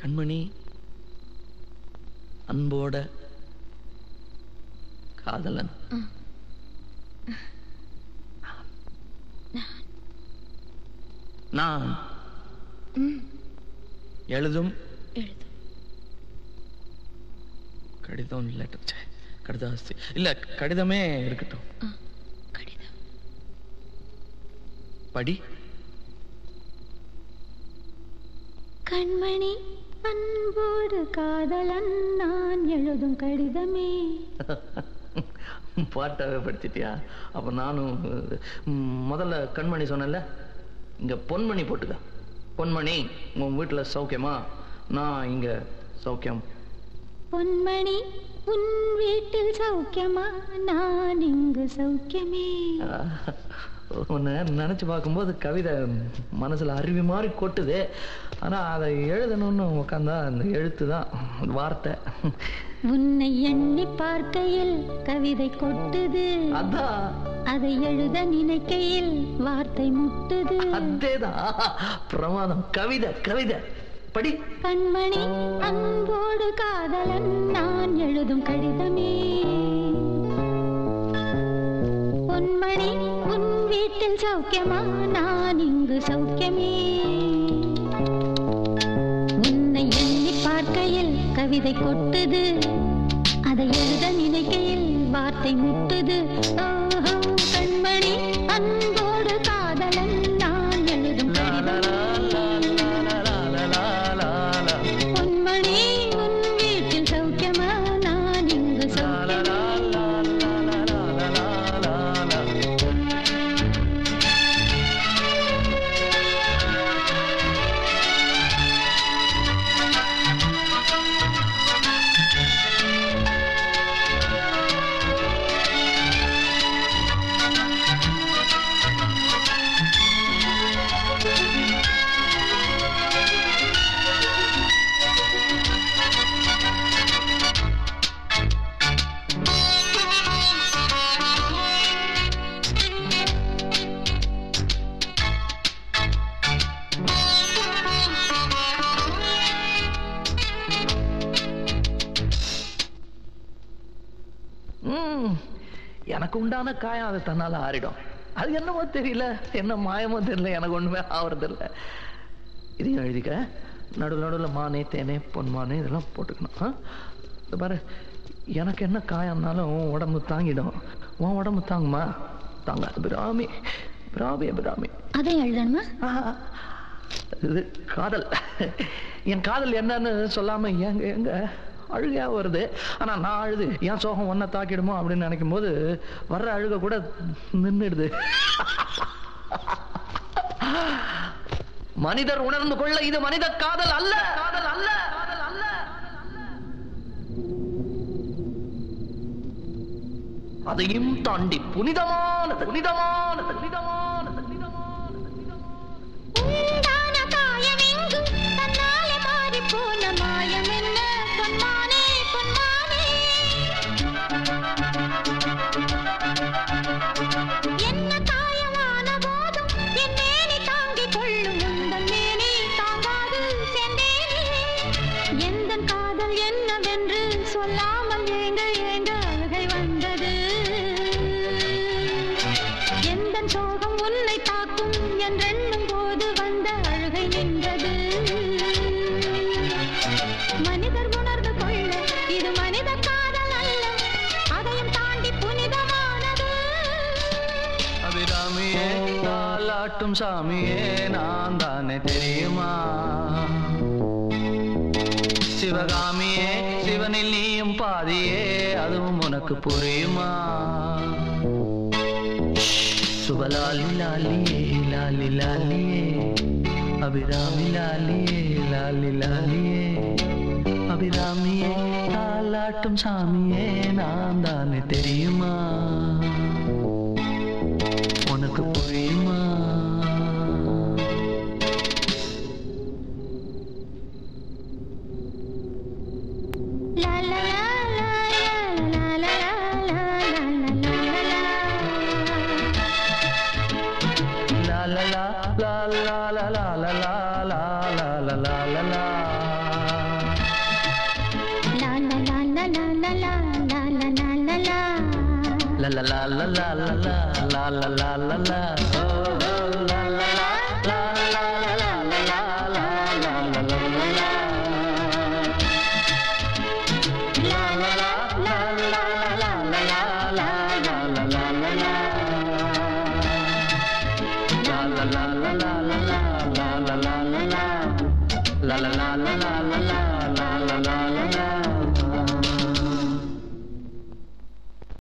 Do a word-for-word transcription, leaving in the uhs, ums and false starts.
கண்மணி அன்போட காதலன். நான் எழுதும் கடிதம் லெட்டர் கடிதாஸ்தி இல்ல கடிதமே இருக்கட்டும். கடிதம் படி. கண்மணி அன்போடு காதலன் நான் எழுதும் கடிதமே. பாட்டாவே படிச்சிட்டியா? அப்ப நானும் முதல்ல கண்மணி சொன்னல, இங்க பொன்மணி போட்டுக்க. பொன்மணி உன் வீட்டுல சௌக்கியமா? நான் இங்க சௌக்கியம். பொன்மணி உன் வீட்டில் சௌக்கியமா? நான் இங்கு சௌக்கியமே. உன்னை நினைச்சு பார்க்கும்போது கவிதை மனசுல அருவி மாதிரி கொட்டுது. ஆனா அதை எழுதணும்னு உட்காந்தா அந்த எழுத்து தான் வார்த்தை. உன்னை எண்ணி பார்க்கையில் கவிதை கொட்டுது, அதான் அதை எழுத நினைக்கையில் வார்த்தை முட்டுது. அதேதான் பிரமாதம். கவிதை கவிதை படி. கண்மணி அன்போடு காதலன் நான் எழுதும் கடிதமே. பொன்மணி உன் வீட்டில் சௌக்கியமா? நான் இங்கு சௌக்கியமே. உன்னை எண்ணி பார்க்கையில் கவிதை கொட்டுது, அதை எழுத நினைக்கையில் வார்த்தை முட்டுது. கண்மணி அன்போடு காதலன் நான் எழுதும் கடிதமே. பொன்மணி உன் வீட்டில் சௌக்கியமா? நான் இங்கு சௌக்கியமே. எனக்கு உண்டான காயம் அது தன்னால ஆறிடும். அது என்னமோ தெரியல, என்ன மாயமோ தெரியல, எனக்கு ஒண்ணுமே ஆவறது இல்லை. இதையும் எழுதிக்க. நடுவில் நடுவில் மானே தேனே பொன்மானே இதெல்லாம் போட்டுக்கணும். பாரு, எனக்கு என்ன காயம்னாலும் உடம்பு தாங்கிடும். உன் உடம்பு தாங்குமா? தாங்காது. பிராமி பிராமி பிராமி. அதை எழுதணுமா? இது காதல். என் காதல் என்னன்னு சொல்லாம எங்க எங்க அழுகையா வருது. ஆனா நான் அழுது என் சோகம் ஒன்ன தாக்கிடுமோ அப்படின்னு நினைக்கும் போது வர்ற அழுக கூட நின்றுடுது. மனிதர் உணர்ந்து கொள்ள இது மனித காதல் அல்ல, காதல் அல்ல, காதல் அல்ல. அதையும் தாண்டி புனிதமானது, புனிதமானது, புனிதமானது, புனிதமானது. உண்டான காயமெங்கு தன்னாலே மாறி போன மாயம் என்ன? பொன்மானே பொன்மானே என்ன காயமான போதும் என் மேனி தாங்கிக் கொள்ளும், உந்தன் மேனி தாங்காது சென்றேனே. எந்தன் காதல் என்னவென்று சொல்லாமல் ஏங்க ஏங்க அழுகை வந்தது. எந்தன் சோகம் உன்னை தாக்கும் என்றெண்ணும் போது வந்த அழுகை நின்றது. மனிதர் உணர்ந்து கொள்ள இது மனித காதல் அல்ல, அதையும் தாண்டி புனிதமானது. அபிராமியே தாலாட்டும் சாமியே நான் தானே தெரியுமா? சிவகாமியே சிவனில் நீயும் பாதியே அதுவும் உனக்கு புரியுமா? சுபலாலி லாலியே லாலி லாலியே அபிராமி லாலியே லாலி லாலியே அபிராமியே தாலாட்டும் சாமியே நான் தானே தெரியுமா? உனக்கு புரியுமா? la la la la la la la la la la la la la la la la la la la la la la la la la oh la la la la la la la la la la la la la la la la la